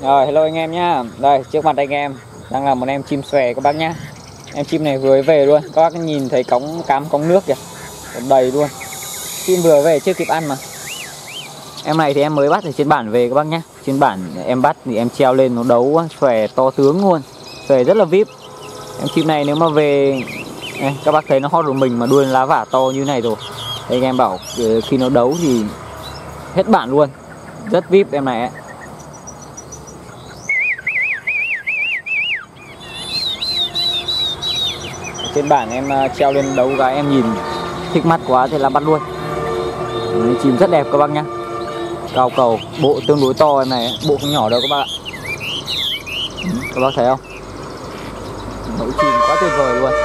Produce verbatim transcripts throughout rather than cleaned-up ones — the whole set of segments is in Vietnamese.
Rồi, hello anh em nhá. Đây, trước mặt anh em đang là một em chim xòe các bác nhá. Em chim này vừa về luôn. Các bác nhìn thấy cống cám cống nước kìa. Đầy luôn. Chim vừa về chưa kịp ăn mà. Em này thì em mới bắt ở trên bản về các bác nhá. Trên bản em bắt thì em treo lên nó đấu xòe to tướng luôn. Xòe rất là vip. Em chim này nếu mà về này, các bác thấy nó hót của mình mà đuôi lá vả to như này rồi. Thì anh em bảo khi nó đấu thì hết bản luôn. Rất vip em này ấy. Trên bản em treo lên đấu gái em nhìn thích mắt quá thì là bắt luôn. Đấy, chim rất đẹp các bác nhá. Cao cầu, bộ tương đối to em này, bộ không nhỏ đâu các bác ạ. Các bác thấy không? Mẫu chim quá tuyệt vời luôn.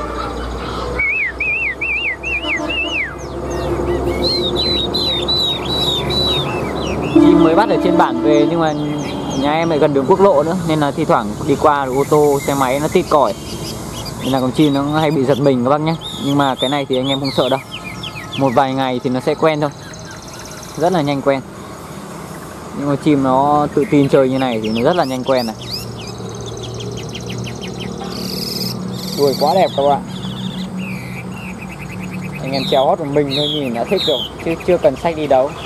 Chim mới bắt ở trên bản về nhưng mà nhà em lại gần đường quốc lộ nữa nên là thi thoảng đi qua ô tô, xe máy nó tít còi. Nên là con chim nó hay bị giật mình các bác nhé. Nhưng mà cái này thì anh em không sợ đâu. Một vài ngày thì nó sẽ quen thôi. Rất là nhanh quen. Nhưng mà chim nó tự tin chơi như này thì nó rất là nhanh quen này. Đuôi quá đẹp các bạn. Anh em treo hót của mình thôi nhìn đã thích rồi. Chứ chưa cần xách đi đấu.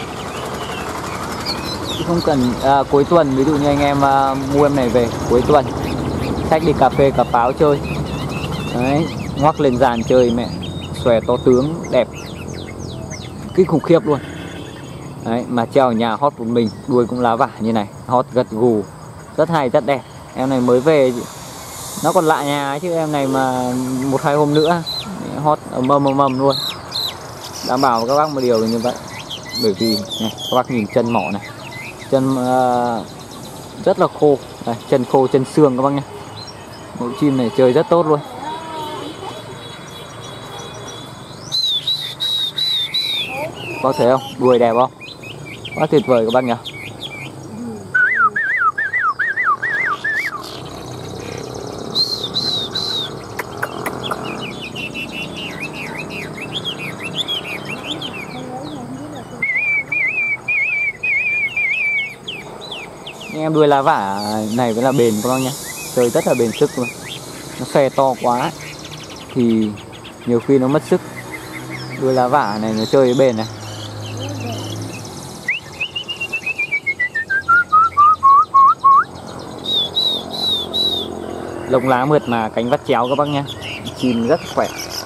Chứ không cần à, cuối tuần ví dụ như anh em à, mua em này về cuối tuần xách đi cà phê cà pháo chơi. Đấy, ngoắc lên dàn chơi mẹ. Xòe to tướng, đẹp. Kinh khủng khiếp luôn. Đấy, mà treo ở nhà hót một mình. Đuôi cũng lá vả như này. Hót gật gù. Rất hay, rất đẹp. Em này mới về. Nó còn lạ nhà chứ em này mà một hai hôm nữa hót ầm ầm ầm ầm luôn. Đảm bảo các bác một điều là như vậy. Bởi vì này, các bác nhìn chân mỏ này. Chân uh, rất là khô. Đây, chân khô, chân xương các bác nhé. Mẫu chim này chơi rất tốt luôn. Có thấy không? Đuôi đẹp không? Quá tuyệt vời các bác nhỉ. Nhưng em đuôi lá vả này vẫn là bền các bác nhé. Chơi rất là bền sức luôn. Nó xòe to quá thì nhiều khi nó mất sức. Đuôi lá vả này nó chơi bền này. Lông lá mượt mà cánh vắt chéo các bác nhé. Chim rất khỏe.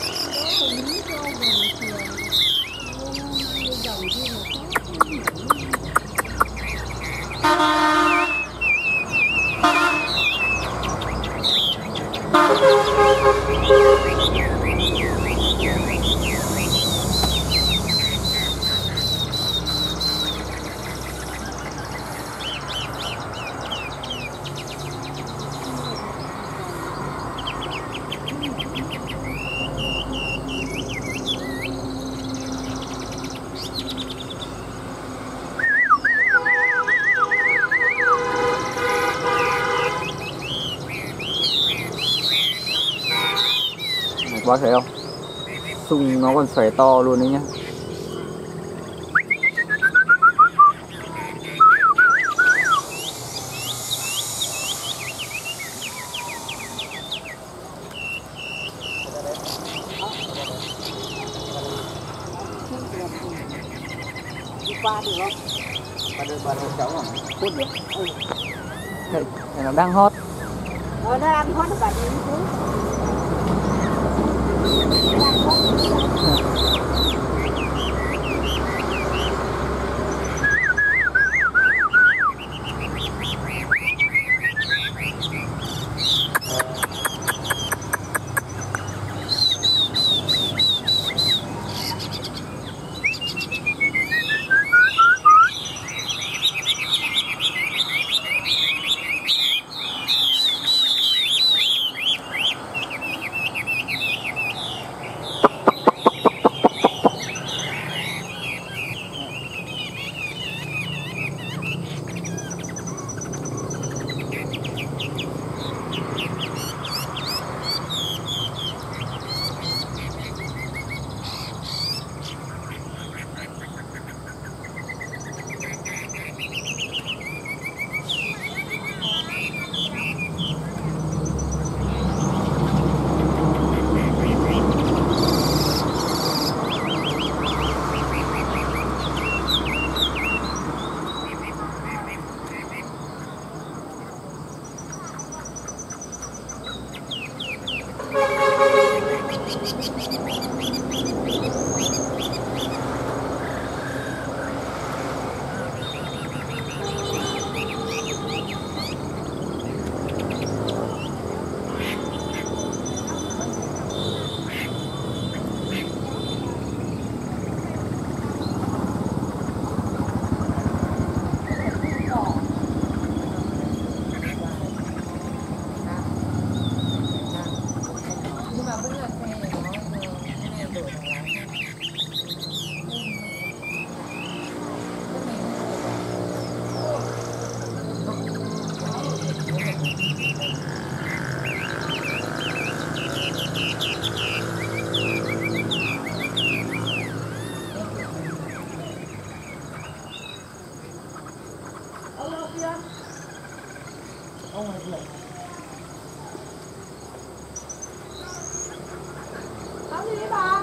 Các bác thấy không? Sung nó còn xòe to luôn đấy nhá. Đi qua được không? Qua được, qua được cháu à? Hút được. Ừ. Đây, này nó đang hot. Ờ, nó đang hot bạn đi xuống. kia. Ông này được. Tao gì đấy bà?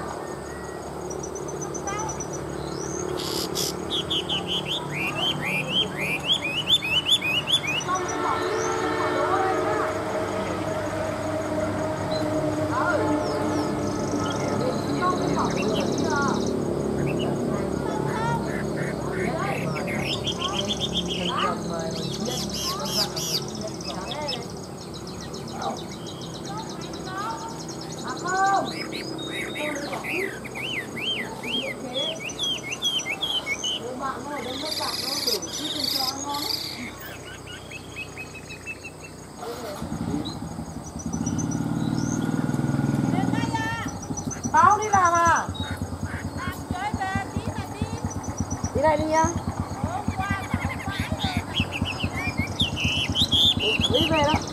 Tao đi làm à? Đi đây đi nhá. Đi về đó.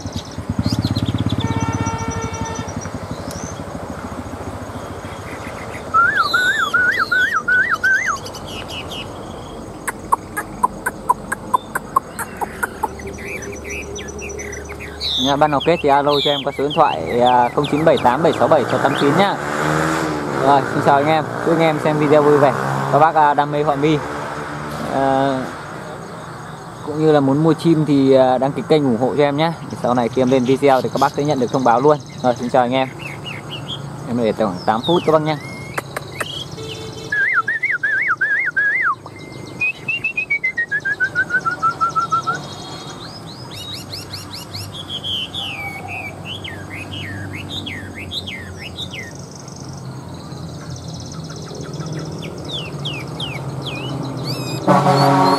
Nhà ban nào kết thì alo cho em qua số điện thoại không chín bảy tám bảy sáu bảy sáu tám chín nhá. Rồi, xin chào anh em, chúc anh em xem video vui vẻ. Các bác đam mê họa mi à, cũng như là muốn mua chim thì đăng ký kênh ủng hộ cho em nhé. Sau này khi em lên video thì các bác sẽ nhận được thông báo luôn. Rồi, xin chào anh em. Em để khoảng tám phút các bác nhé. Thank you.